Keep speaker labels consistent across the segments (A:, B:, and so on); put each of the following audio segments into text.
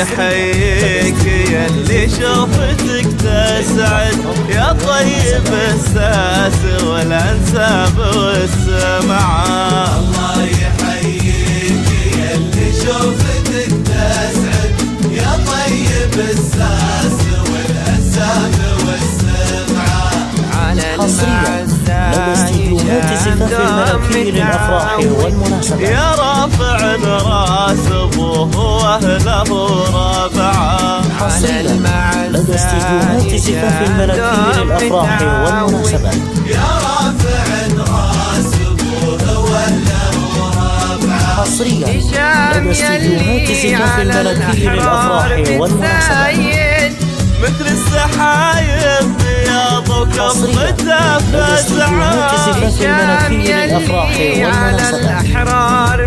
A: يحييك يا اللي شوفتك تسعد، يا طيب الساس والانساب والسمعة.
B: الله يحييك يا اللي شوفتك تسعد، يا طيب الساس والانساب والسمعة.
C: على
D: استديوهات زفاف المناكير للأفراح والمناسبات،
A: يا رافع راس ابوه واهله رابعه.
D: حصريا لدى استديوهات زفاف المناكير للأفراح والمناسبات،
B: يا رافع راس ابوه واهله رابعه.
D: حصريا لدى استديوهات زفاف المناكير للأفراح والمناسبات،
A: مثل السحايب بياض وكفته فزعه.
D: المناكير للأفراح
C: على الأحرار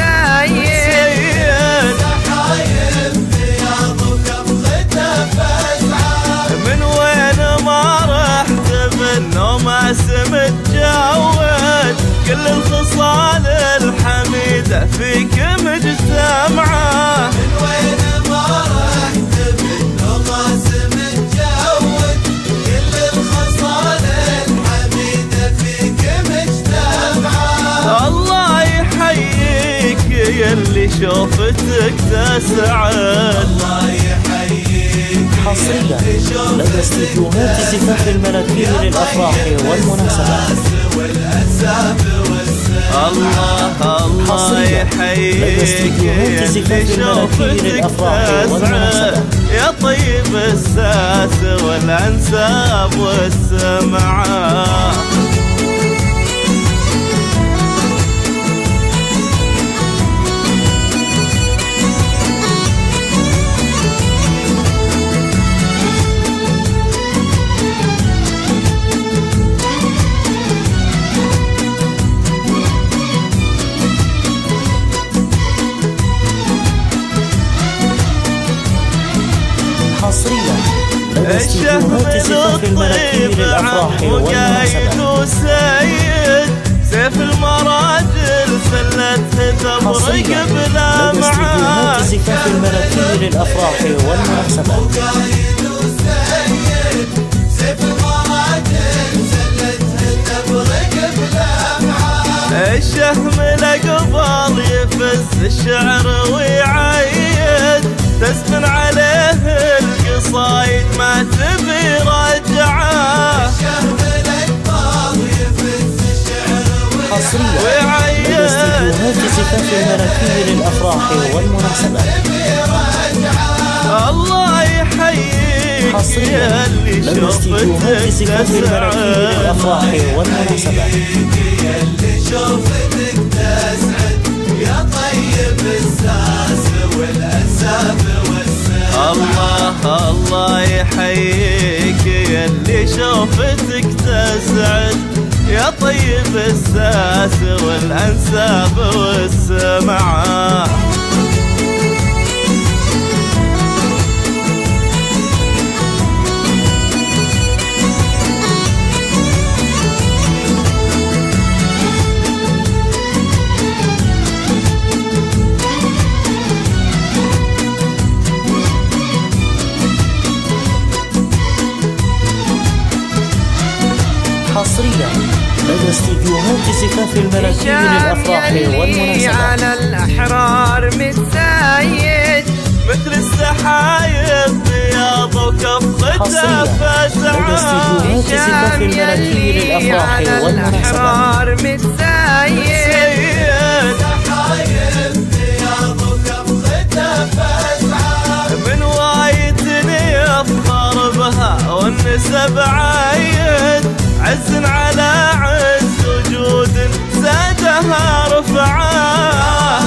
C: متزايد،
B: سحايب بياض وكفته فزعه.
A: من وين ما رحت بالنوم اسم تجود، كل الخصال الحميده فيك مجتمعه.
B: من وين ما رحت بالنوم اسم تجود، كل الخصال الحميده فيك مجتمعه.
A: الله يحييك يا اللي شوفتك تسعد.
B: الله يحييك
D: حصريا لدى استديوهات زفاف المناكير للأفراح والمناسبات،
B: والانساب والسمعة.
A: الله يحييك يا اللي شوفتك تسعد، يا طيب الساس والانساب والسمعة.
D: حصريا لدى استديوهات زفاف المناكير للأفراح والمناسبات،
A: وسيد سيف المراجل سلته تبرق بلا
D: لدى استديوهات زفاف المناكير للأفراح والمناسبات،
B: وقايد وسيد سيف المراجل سلته تبرق بلمعة.
A: الشهم لقبال يفز الشعر ويعيد، تسمن عليه القصايد ما تبي رجعه.
B: الشهم لقبال يفز الشعر
D: حصريا لدى استديوهات زفاف المناكير للأفراح والمناسبات،
A: الله يحييك
D: حصريا
A: يا اللي
D: لدى استديوهات زفاف المناكير للأفراح والمناسبات،
B: يا اللي شوفتك تسعد، يا طيب الساس والانساب والسمعة.
A: الله يحييك يا اللي شوفتك تسعد، يا طيب الساس والانساب والسمعة.
D: حصريا لدى استديوهات زفاف المناكير للأفراح والمناسبات،
C: على الأحرار متزايد،
A: مثل السحايب بياض وكفته فزعه.
D: لدى استديوهات زفاف المناكير للأفراح
C: على
D: والمناسبات،
C: الأحرار متزايد،
B: سحايب بياض وكفته فزعه.
A: من وايتني افخر بها والنسب عايد، عز على عز وجود زادها رفعه.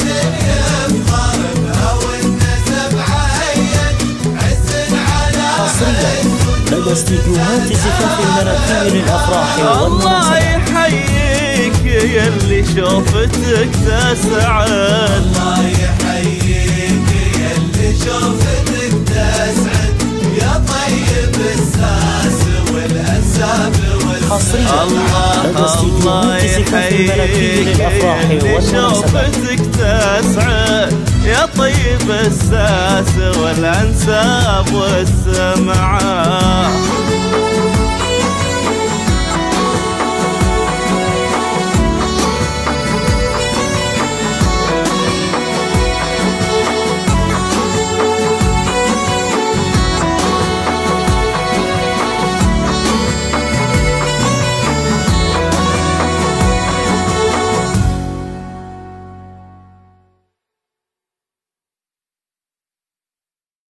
D: حصريا لدى استديوهات زفاف المناكير للأفراح
A: الله
D: والمناسبات،
A: يحييك يا اللي شوفتك تسعد.
B: الله يحييك يا اللي شوفتك تسعد، يا طيب الساس والانساب
D: حصريا لدى استديوهات زفاف المناكير للأفراح
A: اللي
D: والمناسبات،
A: شوفتك تسعد، يا طيب طيب الساس والأنساب والسمعات.